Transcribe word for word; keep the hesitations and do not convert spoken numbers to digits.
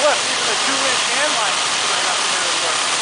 Look, even the two inch hand line right up there. Look.